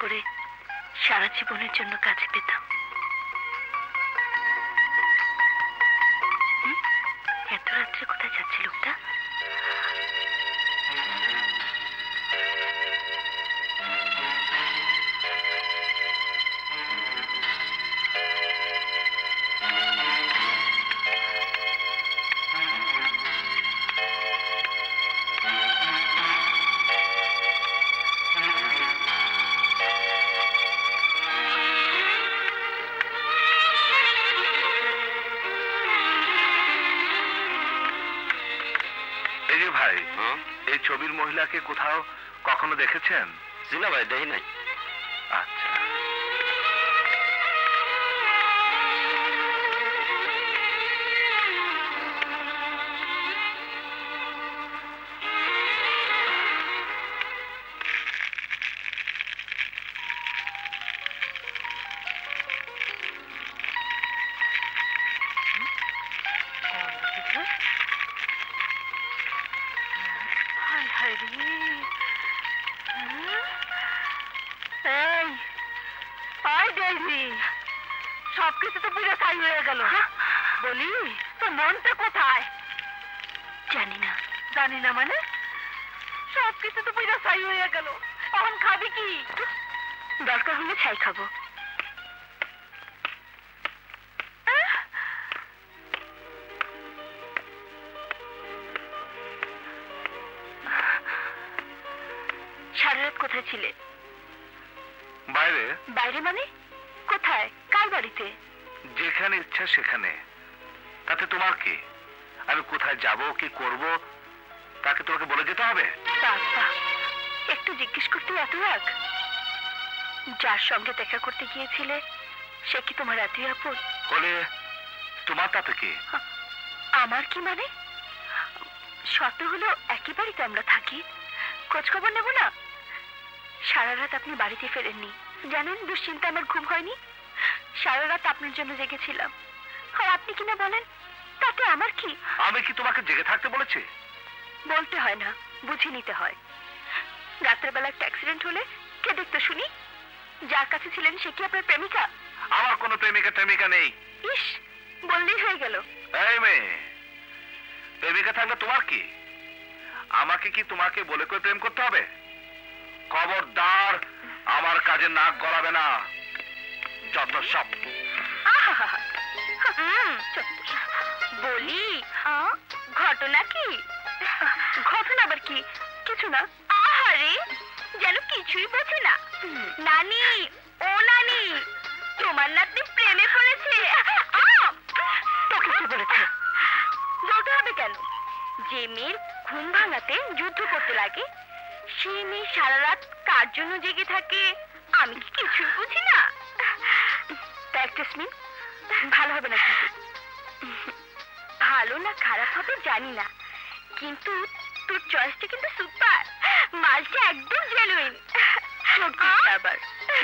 করে সারা জীবনের জন্য কাছে পেতাম। এত রাত্রে কোথায় যাচ্ছে লোকটা? ছবির মহিলাকে কোথাও কখনো দেখেছেন? জি না ভাই, দেখি নাই। আচ্ছা, সবকিছু তো পুরো ছাই হয়ে গেল। বলি তোর মনটা কোথায়? জানি না। জানি না মানে? সবকিছু তো পুরো ছাই হয়ে গেল। এখন খাবি কি? দরকার হলে ছাই খাবো। সারা রাত কোথায় ছিলে? বাইরে। বাইরে মানে কোথায়? কার বাড়িতে? যেখানে ইচ্ছা সেখানে, তাতে তোমার কি? আমি কোথায় যাব, কি করব, তাকে তোমাকে বলে যেতে হবে? বাবা, একটু জিজ্ঞেস করতে এত রাগ? যার সঙ্গে দেখা করতে গিয়েছিলে সে কি তোমার আত্মীয় আপন? বলে তোমার তাতে কি? আমার কি মানে? শর্ত হলো একই বাড়িতে আমরা থাকি, খোঁজ খবর নেব না? সারা রাত আপনি বাড়িতে ফেরেননি, জানেন দুশ্চিন্তা আমার ঘুম হয়নি। সারা রাত আপনার জন্য জেগেছিলাম, আর আপনি কিনা বলেন তাতে আমার কি? আমি কি তোমাকে জেগে থাকতে বলেছি? বলতে হয় না, বুঝে নিতে হয়। রাতের বেলা একটা অ্যাক্সিডেন্ট হলে কে দেখতে শুনি? যার কাছে ছিলেন সে কি আপনার প্রেমিকা? আমার কোনো প্রেমিকা নেই। ইস, বললেই হয়ে গেল। এই মেয়ে, প্রেমিকা থাকলে তোমার কি? আমাকে কি তোমাকে বলে করে প্রেম করতে হবে? খবরদার আমার কাজে নাক গলাবে না। যত সব। বলি ঘটনা কি? ঘটনা আবার কি? কিছু না। আহারে, যেন কিছুই বোঝে না। নানি, ও নানি, তোমার নাতনি প্রেমে পড়েছে। তোকে কি বলেছে? বলতে হবে কেন? যে মেয়ের ঘুম ভাঙাতে যুদ্ধ করতে লাগে, সে মেয়ে সারা রাত কার জন্য জেগে থাকে আমি কি কিছুই বুঝি না? ভালো হবে না কিন্তু। ভালো না খারাপ হবে জানি না, কিন্তু তোর চয়েসটা কিন্তু সুপার। মালটা একদম জেনুইন। আবার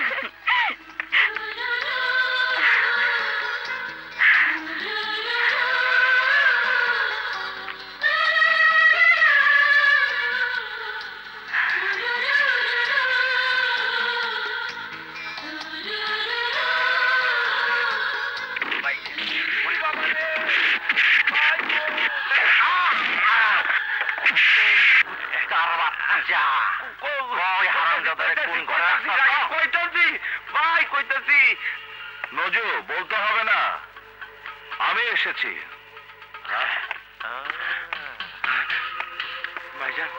নজু, বলতে হবে না, আমি এসেছি। ভাইজান,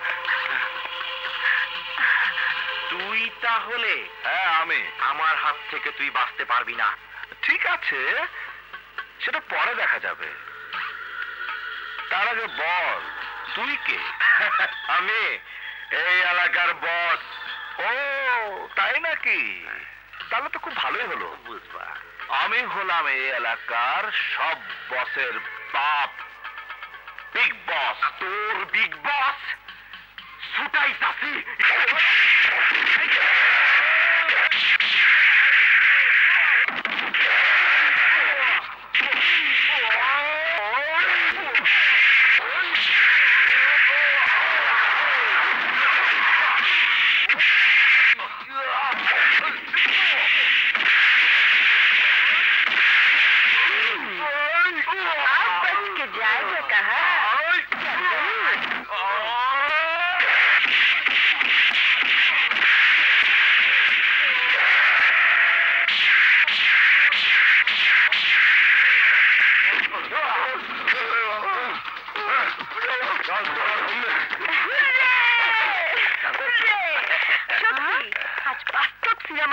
তুই তাহলে? হ্যাঁ আমি। আমার হাত থেকে তুই বাঁচতে পারবি না। ঠিক আছে, সেটা পরে দেখা যাবে। তার আগে বল, তুই কে? আমি এই এলাকার বস। ও তাই নাকি? তাহলে তো খুব ভালোই হলো। বুঝবা, আমি হলাম এই এলাকার সব বসের বাপ, বিগ বস। তোর বিগ বস ছুটাইতাছি।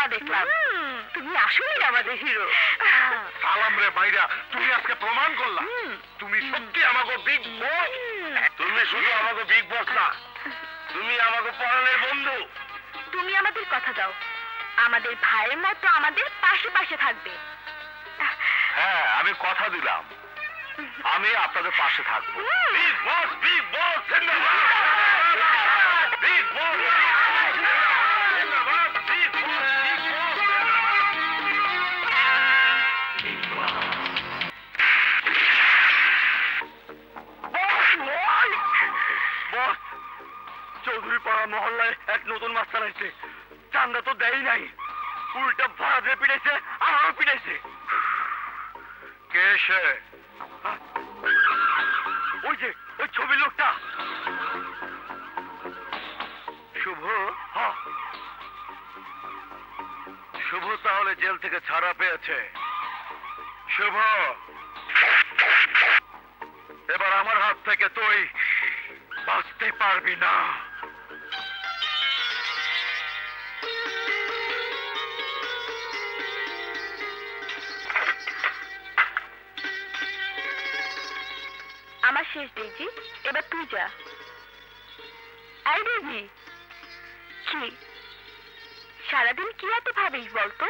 দেখলাম। তুমি আসলেই আমাদের হিরো। সালাম রে ভাইরা, তুমি আজকে প্রমাণ করলা তুমি সত্যি আমাকে বিগ বস। তুমি শুধু আমাকে বিগ বস না, তুমি আমাকে পরাণের বন্ধু। তুমি আমাদের কথা দাও, আমাদের ভাইয়ের মতো আমাদের পাশে পাশে থাকবে। হ্যাঁ, আমি কথা দিলাম আমি আপনাদের পাশে থাকবো। বিগ বস, বিগ বস জিন্দাবাদ, বিগ বস জিন্দাবাদ, big boss, big boss. Boss, Chowdhury পাড়া মহল্লায় এক নতুন মাছ চালাইছে, চান্দা তো দেয় নাই, উল্টা ভাড়া দিয়ে পিড়াইছে, আমারও পিড়াইছে। কে সে? ওই যে ওই ছবির লোকটা, শুভ। শুভ তাহলে জেল থেকে ছাড়া পেয়েছে। শুভ, এবার আমার হাত থেকে তুই বাঁচতে পারবি না। আমার শেষ ডেজি, এবার তুই যা। এই ডেজি, কি সারাদিন কি এত ভাবিস বলতো?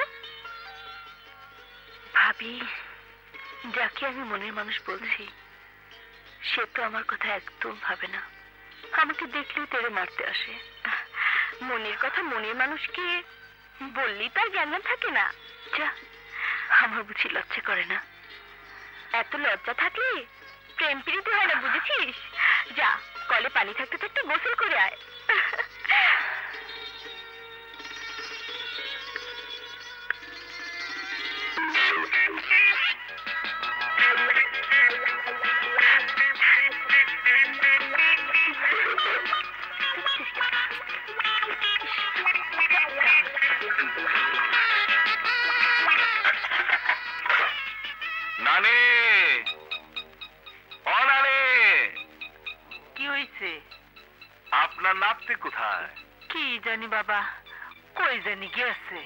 ভাবি, যাকে আমি মনের মানুষ বলছি সে তো আমার কথা একদম ভাবে না, আমাকে দেখলেও তেড়ে মারতে আসে। মনের কথা মনের মানুষকে বললেই তার জ্ঞান থাকে না। যা, আমার বুঝি লজ্জা করে না? এত লজ্জা থাকলে প্রেম প্রীতি হয় না, বুঝেছিস? যা, কলে পানি থাকতে থাকতে গোসল করে আয়। নানি, ও নানি, কি হয়েছে? আপনার নাতি কোথায়? কি জানি বাবা, কই জানি গেছে।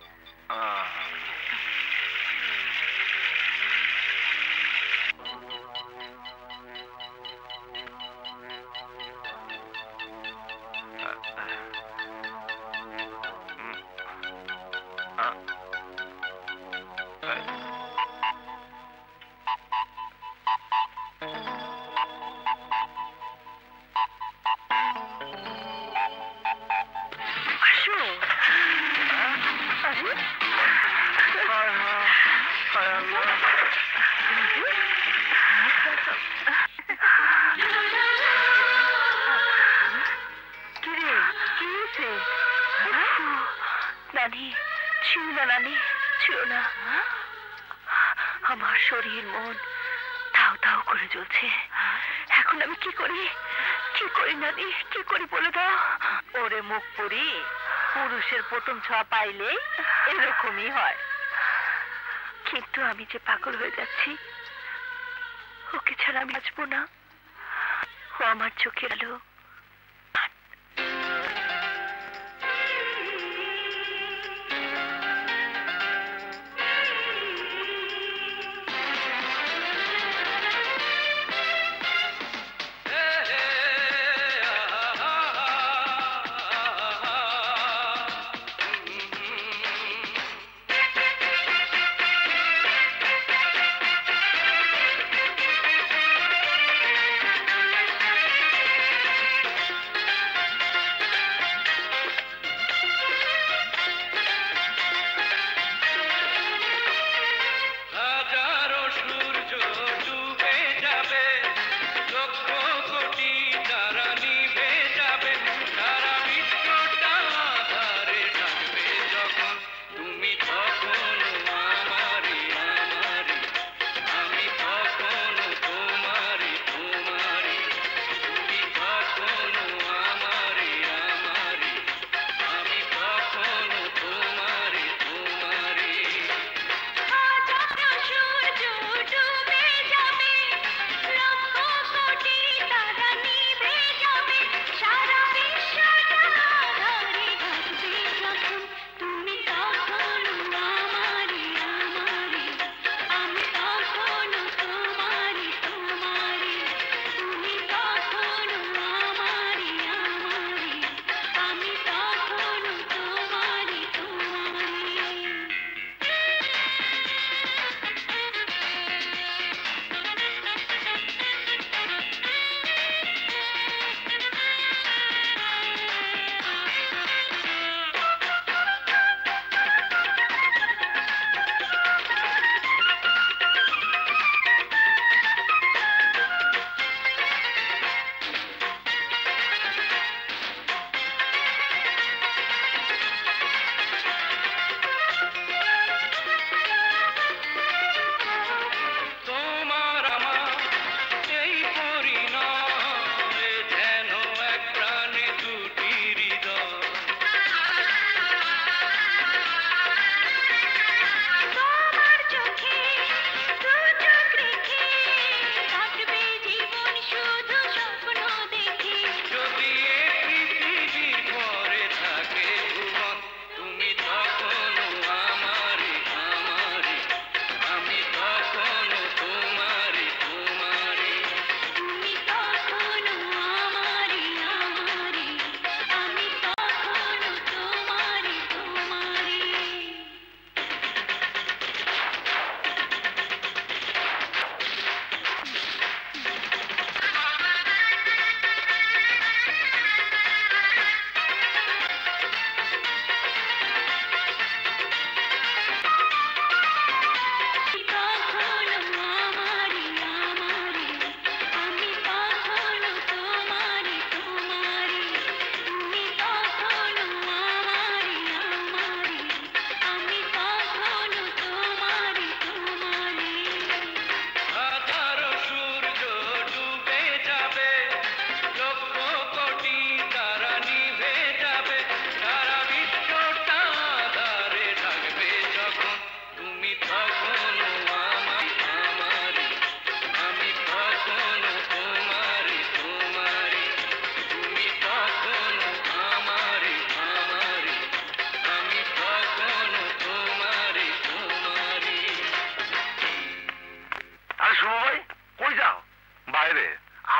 নানি, ছিল না নানি, ছিল না। আমার শরীর মন তাও তাও করে জ্বলছে। এখন আমি কি করি, কি করি নানি, কি করি বলে দাও। ওরে মুখ পুরি, পুরুষের প্রথম ছোঁয়া পাইলেই এরকমই হয়। কিন্তু আমি যে পাগল হয়ে যাচ্ছি, ওকে ছাড়া আমি বাঁচবো না। ও আমার চোখের আলো।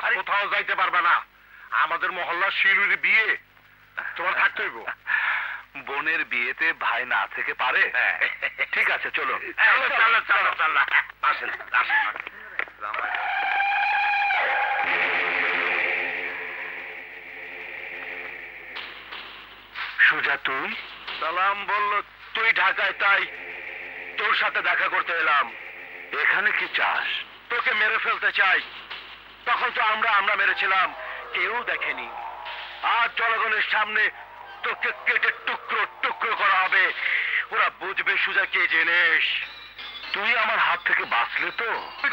আজ কোথাও যাইতে পারবে না। আমাদের মহল্লার শিলুর বিয়ে, তোমার থাকতে হইব। বোনের বিয়েতে ভাই না থেকে পারে? ঠিক আছে, চলো চলো চলো চলো চলো, আসেন আসেন। সুজা, তুই? সালাম বলল তুই ঢাকায়, তাই তোর সাথে দেখা করতে এলাম। এখানে কি চাস? তোকে মেরে ফেলতে চাই। তখন তো আমরা মেরেছিলাম, কেউ দেখেনি। আর জনগণের সামনে তোকে কেটে টুকরো টুকরো করা হবে। ওরা বুঝবে সুজা কে জিনিস। তুই আমার হাত থেকে বাঁচলে তো?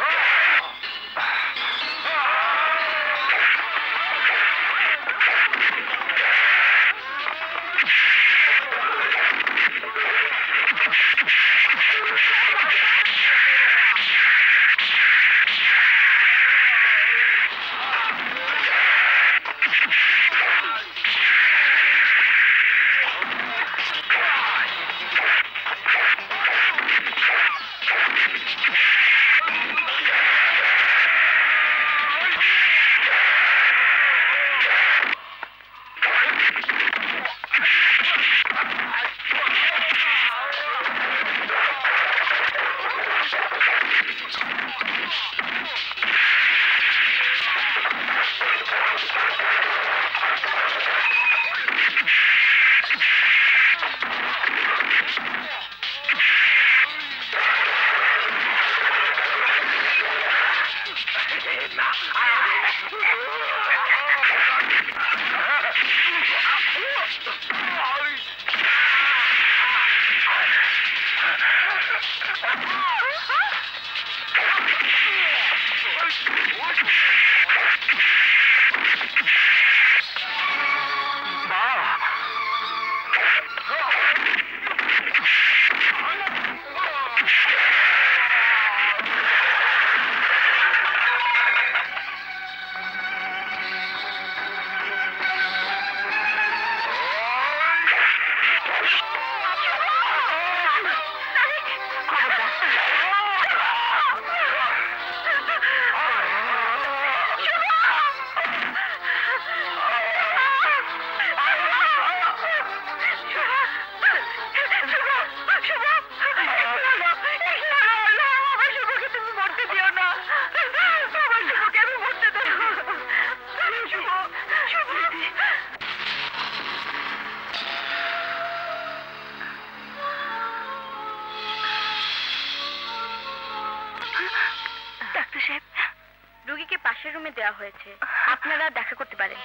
ডাক্তার সাহেব, রোগীকে পাশের রুমে দেওয়া হয়েছে, আপনারা দেখা করতে পারেন।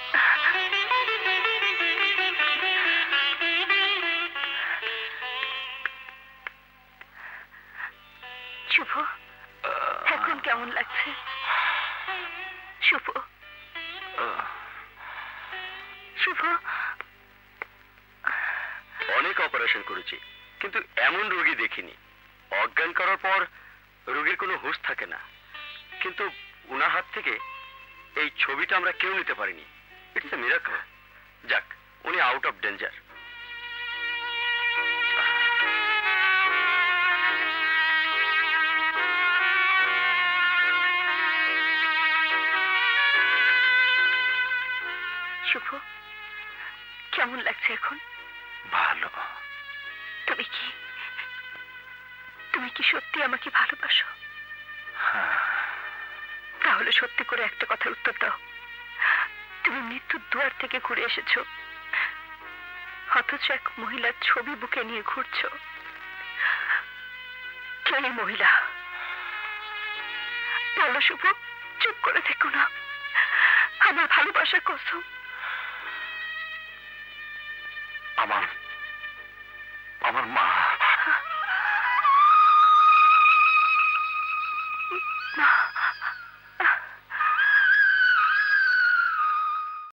শুভ, এখন কেমন লাগছে? শুভ, শুভ। অনেক অপারেশন করেছি, কিন্তু এমন রোগী দেখিনি। অজ্ঞান করার পর রোগীর কোনো হুঁশ থাকে না, কিন্তু উনার হাত থেকে এই ছবিটা আমরা কেউ নিতে পারিনি। It's a miracle. যাক, উনি আউট অফ ডেঞ্জার। শুভ, কেমন লাগছে এখন? ভালো। তুমি কি সত্যি আমাকে ভালোবাসো? তাহলে সত্যি করে একটা কথার উত্তর দাও। তুমি মৃত্যুর দুয়ার থেকে ঘুরে এসেছো, অথচ এক মহিলার ছবি বুকে নিয়ে ঘুরছো। কে এই মহিলা? বলো শুভ, চুপ করে থেকো না। আমার ভালোবাসার কসম,